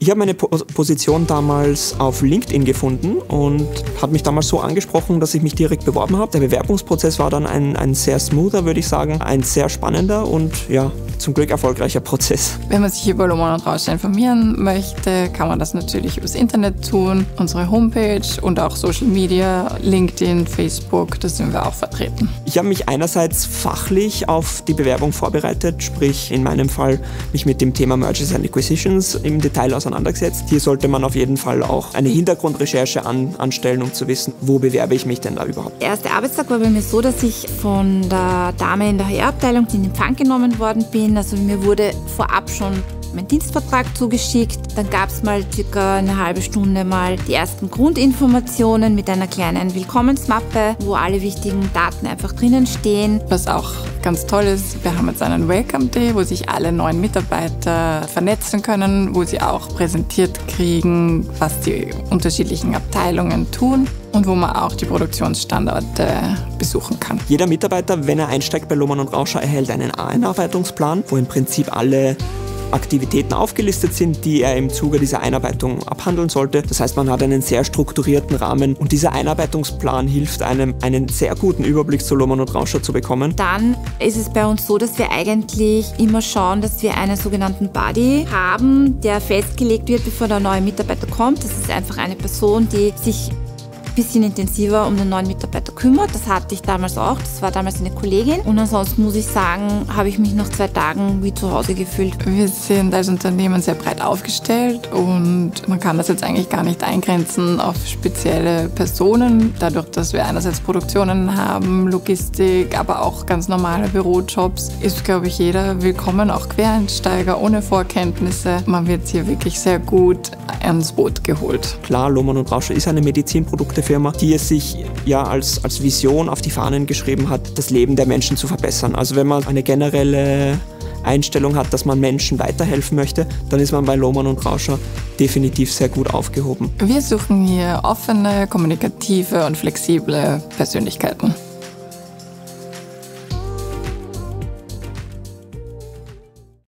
Ich habe meine Position damals auf LinkedIn gefunden und hat mich damals so angesprochen, dass ich mich direkt beworben habe. Der Bewerbungsprozess war dann ein sehr smoother, würde ich sagen, ein sehr spannender und ja, zum Glück erfolgreicher Prozess. Wenn man sich über Lohmann und Rauscher informieren möchte, kann man das natürlich übers Internet tun. Unsere Homepage und auch Social Media, LinkedIn, Facebook, da sind wir auch vertreten. Ich habe mich einerseits fachlich auf die Bewerbung vorbereitet, sprich in meinem Fall mich mit dem Thema Mergers and Acquisitions im Detail auseinandergesetzt. Hier sollte man auf jeden Fall auch eine Hintergrundrecherche anstellen, um zu wissen, wo bewerbe ich mich denn da überhaupt. Der erste Arbeitstag war bei mir so, dass ich von der Dame in der HR-Abteilung in Empfang genommen worden bin. Also mir wurde vorab schon mein Dienstvertrag zugeschickt. Dann gab es mal circa eine halbe Stunde mal die ersten Grundinformationen mit einer kleinen Willkommensmappe, wo alle wichtigen Daten einfach drinnen stehen. Was auch ganz toll ist, wir haben jetzt einen Welcome Day, wo sich alle neuen Mitarbeiter vernetzen können, wo sie auch präsentiert kriegen, was die unterschiedlichen Abteilungen tun und wo man auch die Produktionsstandorte besuchen kann. Jeder Mitarbeiter, wenn er einsteigt bei Lohmann und Rauscher, erhält einen Einarbeitungsplan, wo im Prinzip alle Aktivitäten aufgelistet sind, die er im Zuge dieser Einarbeitung abhandeln sollte. Das heißt, man hat einen sehr strukturierten Rahmen und dieser Einarbeitungsplan hilft einem, einen sehr guten Überblick zu Lohmann und Rauscher zu bekommen. Dann ist es bei uns so, dass wir eigentlich immer schauen, dass wir einen sogenannten Buddy haben, der festgelegt wird, bevor der neue Mitarbeiter kommt. Das ist einfach eine Person, die sich ein bisschen intensiver um den neuen Mitarbeiter kümmert. Das hatte ich damals auch. Das war damals eine Kollegin. Und ansonsten muss ich sagen, habe ich mich nach 2 Tagen wie zu Hause gefühlt. Wir sind als Unternehmen sehr breit aufgestellt und man kann das jetzt eigentlich gar nicht eingrenzen auf spezielle Personen. Dadurch, dass wir einerseits Produktionen haben, Logistik, aber auch ganz normale Bürojobs, ist, glaube ich, jeder willkommen, auch Quereinsteiger ohne Vorkenntnisse. Man wird hier wirklich sehr gut ans Boot geholt. Klar, Lohmann und Rauscher ist eine Medizinproduktefirma, die es sich ja als Vision auf die Fahnen geschrieben hat, das Leben der Menschen zu verbessern. Also wenn man eine generelle Einstellung hat, dass man Menschen weiterhelfen möchte, dann ist man bei Lohmann und Rauscher definitiv sehr gut aufgehoben. Wir suchen hier offene, kommunikative und flexible Persönlichkeiten.